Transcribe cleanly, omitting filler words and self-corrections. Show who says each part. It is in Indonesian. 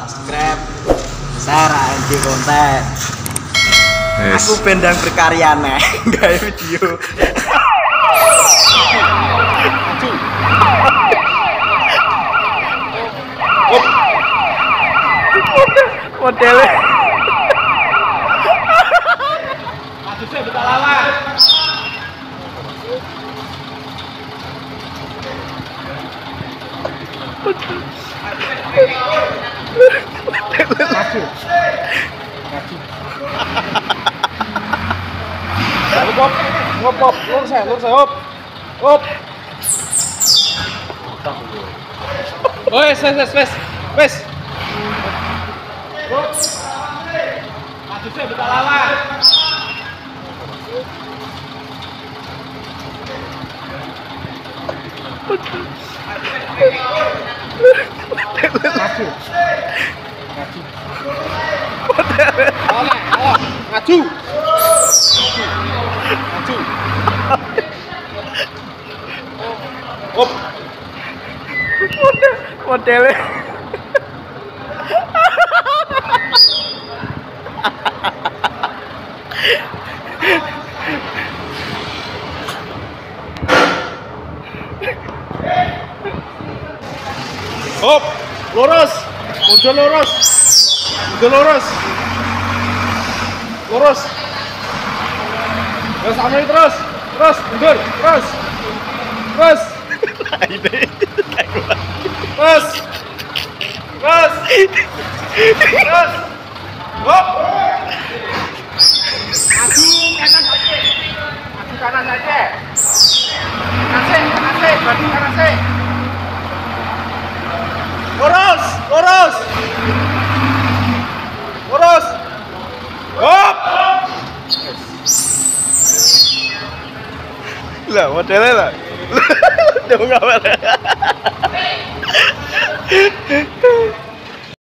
Speaker 1: subscribe, share ANJ konten.
Speaker 2: Yes.
Speaker 1: Aku bendang berkarya nih, gawe video. Modelnya.
Speaker 3: Maju sih buka lawan. Maju. Ngop, lurus saya, hop. Hop. Wes. Maju sih buka lawan. Maju. Maju. Hop.
Speaker 1: Modelnya.
Speaker 3: Hop, lurus, mundur lurus, terus ambil terus, mundur, terus, hop, maju kanan saja, maju kanan saja. Lurus, hop.
Speaker 1: Lah modelnya lah. Udah nggak